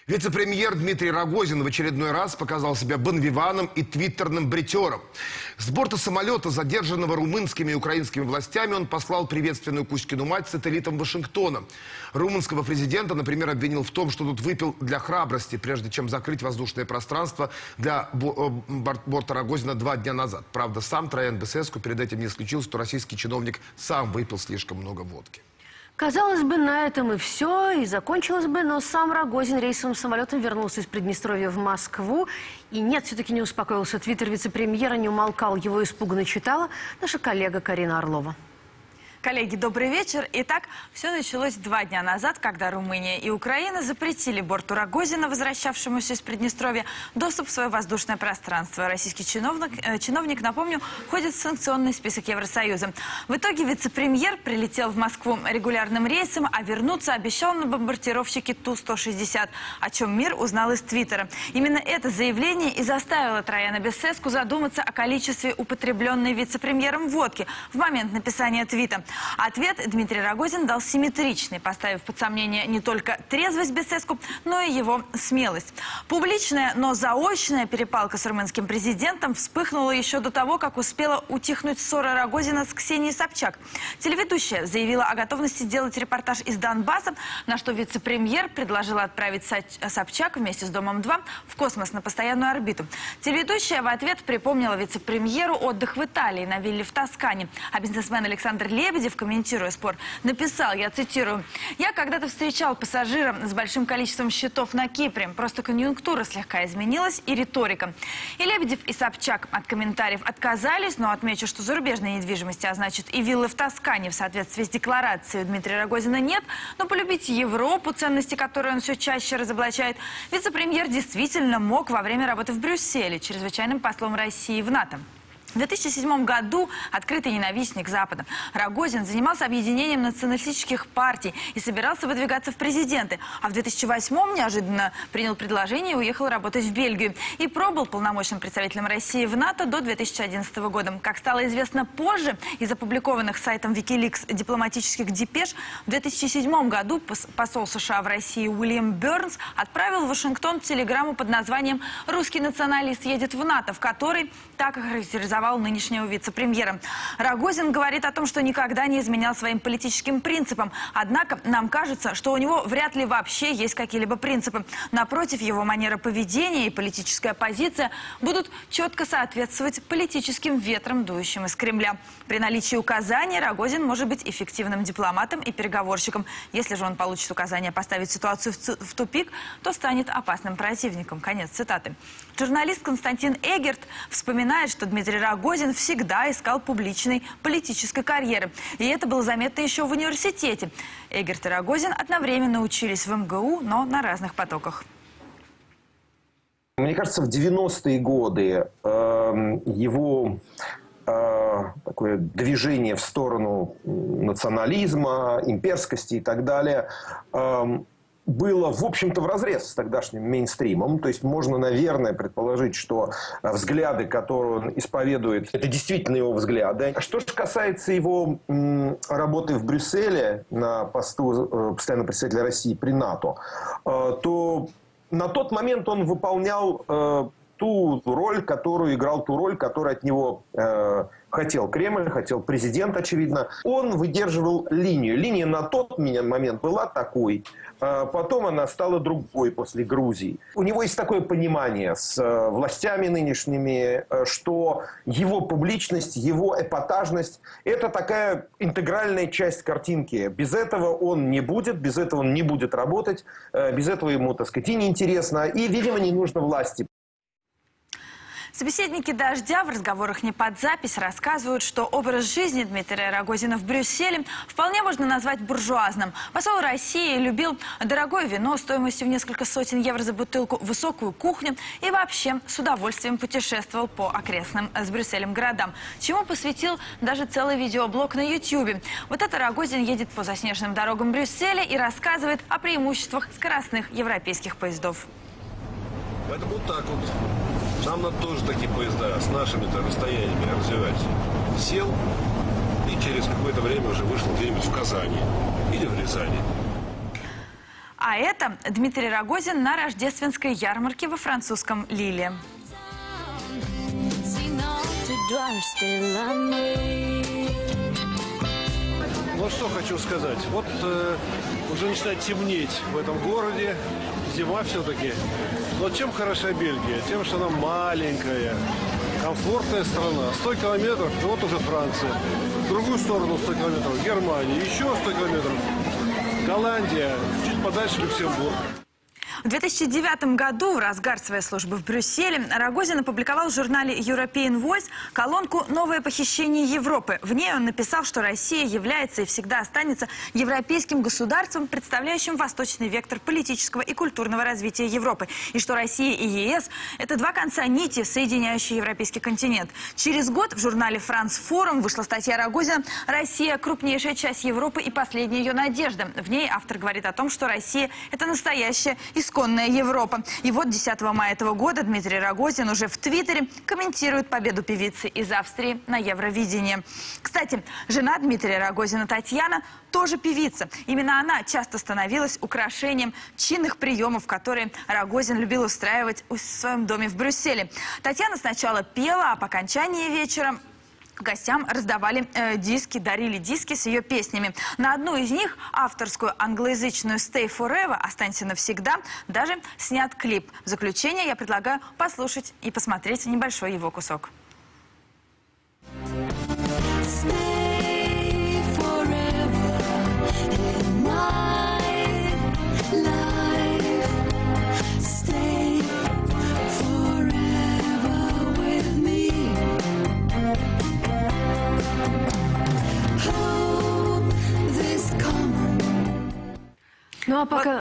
Вице-премьер Дмитрий Рогозин в очередной раз показал себя бонвиваном и твиттерным бреттером. С борта самолета, задержанного румынскими и украинскими властями, он послал приветственную Кузькину мать сателлитам Вашингтона. Румынского президента, например, обвинил в том, что тот выпил для храбрости, прежде чем закрыть воздушное пространство для борта Рогозина 2 дня назад. Правда, сам Троян Бесеску перед этим не исключил, что российский чиновник сам выпил слишком много водки. Казалось бы, на этом и все, и закончилось бы, но сам Рогозин рейсовым самолетом вернулся из Приднестровья в Москву. И нет, все-таки не успокоился. Твиттер вице-премьера не умолкал, его испуганно читала наша коллега Карина Орлова. Коллеги, добрый вечер. Итак, все началось 2 дня назад, когда Румыния и Украина запретили борту Рогозина, возвращавшемуся из Приднестровья, доступ в свое воздушное пространство. Российский чиновник, напомню, входит в санкционный список Евросоюза. В итоге вице-премьер прилетел в Москву регулярным рейсом, а вернуться обещал на бомбардировщике Ту-160, о чем мир узнал из Твиттера. Именно это заявление и заставило Трояна Бесеску задуматься о количестве употребленной вице-премьером водки в момент написания твита. Ответ Дмитрий Рогозин дал симметричный, поставив под сомнение не только трезвость Бесеску, но и его смелость. Публичная, но заочная перепалка с румынским президентом вспыхнула еще до того, как успела утихнуть ссора Рогозина с Ксенией Собчак. Телеведущая заявила о готовности сделать репортаж из Донбасса, на что вице-премьер предложила отправить Собчак вместе с Домом-2 в космос на постоянную орбиту. Телеведущая в ответ припомнила вице-премьеру отдых в Италии на вилле в Тоскане. А бизнесмен Александр Лебедев, комментируя спор, написал, я цитирую: «Я когда-то встречал пассажира с большим количеством счетов на Кипре. Просто конъюнктура слегка изменилась и риторика». И Лебедев, и Собчак от комментариев отказались, но отмечу, что зарубежной недвижимости, а значит и виллы в Тоскане в соответствии с декларацией у Дмитрия Рогозина нет, но полюбить Европу, ценности которой он все чаще разоблачает, вице-премьер действительно мог во время работы в Брюсселе, чрезвычайным послом России в НАТО. В 2007 году открытый ненавистник Запада Рогозин занимался объединением националистических партий и собирался выдвигаться в президенты. А в 2008 неожиданно принял предложение и уехал работать в Бельгию. И пробыл полномочным представителем России в НАТО до 2011 года. Как стало известно позже, из опубликованных сайтом Wikileaks дипломатических депеш, в 2007 году посол США в России Уильям Бернс отправил в Вашингтон телеграмму под названием «Русский националист едет в НАТО», в которой так охарактеризовал нынешнего вице-премьера. Рогозин говорит о том, что никогда не изменял своим политическим принципам. Однако нам кажется, что у него вряд ли вообще есть какие-либо принципы. Напротив, его манера поведения и политическая позиция будут четко соответствовать политическим ветрам, дующим из Кремля. При наличии указаний Рогозин может быть эффективным дипломатом и переговорщиком. Если же он получит указание поставить ситуацию в тупик, то станет опасным противником. Конец цитаты. Журналист Константин Эгерт вспоминает, что Дмитрий Рогозин всегда искал публичной политической карьеры. И это было заметно еще в университете. Эгерт и Рогозин одновременно учились в МГУ, но на разных потоках. Мне кажется, в 90-е годы его такое движение в сторону национализма, имперскости и так далее было, в общем-то, вразрез с тогдашним мейнстримом. То есть можно, наверное, предположить, что взгляды, которые он исповедует, это действительно его взгляды. Что же касается его работы в Брюсселе на посту постоянного представителя России при НАТО, то на тот момент он выполнял ту роль, которую от него хотел Кремль, хотел президент, очевидно. Он выдерживал линию. Линия на тот момент была такой, потом она стала другой после Грузии. У него есть такое понимание с властями нынешними, что его публичность, его эпатажность – это такая интегральная часть картинки. Без этого он не будет, без этого он не будет работать, без этого ему, так сказать, и неинтересно, и, видимо, не нужно власти. Собеседники «Дождя» в разговорах не под запись рассказывают, что образ жизни Дмитрия Рогозина в Брюсселе вполне можно назвать буржуазным. Посол России любил дорогое вино стоимостью в несколько сотен евро за бутылку, высокую кухню и вообще с удовольствием путешествовал по окрестным с Брюсселем городам, чему посвятил даже целый видеоблог на YouTube. Вот это Рогозин едет по заснеженным дорогам Брюсселя и рассказывает о преимуществах скоростных европейских поездов. Поэтому вот так вот. Нам надо тоже такие поезда с нашими-то расстояниями развивать. Сел и через какое-то время уже вышел где-нибудь в Казани или в Рязани. А это Дмитрий Рогозин на рождественской ярмарке во французском Лиле. Ну что хочу сказать. Вот уже начинает темнеть в этом городе. Зима все-таки. Но чем хороша Бельгия? Тем, что она маленькая, комфортная страна. 100 километров, вот уже Франция. В другую сторону 100 километров Германия. Еще 100 километров Голландия. Чуть подальше Люксембург. В 2009 году, в разгар своей службы в Брюсселе, Рогозин опубликовал в журнале European Voice колонку «Новое похищение Европы». В ней он написал, что Россия является и всегда останется европейским государством, представляющим восточный вектор политического и культурного развития Европы. И что Россия и ЕС – это два конца нити, соединяющие европейский континент. Через год в журнале «France Forum» вышла статья Рогозина «Россия – крупнейшая часть Европы и последняя ее надежда». В ней автор говорит о том, что Россия – это настоящая исконная Европа. И вот 10 мая этого года Дмитрий Рогозин уже в Твиттере комментирует победу певицы из Австрии на Евровидении. Кстати, жена Дмитрия Рогозина Татьяна тоже певица. Именно она часто становилась украшением чинных приемов, которые Рогозин любил устраивать в своем доме в Брюсселе. Татьяна сначала пела, а по окончании вечера гостям раздавали диски, дарили диски с ее песнями. На одну из них, авторскую англоязычную «Stay Forever», «Останься навсегда», даже снят клип. В заключение я предлагаю послушать и посмотреть небольшой его кусок. Stay forever in my life. Stay forever with me. Ну а пока...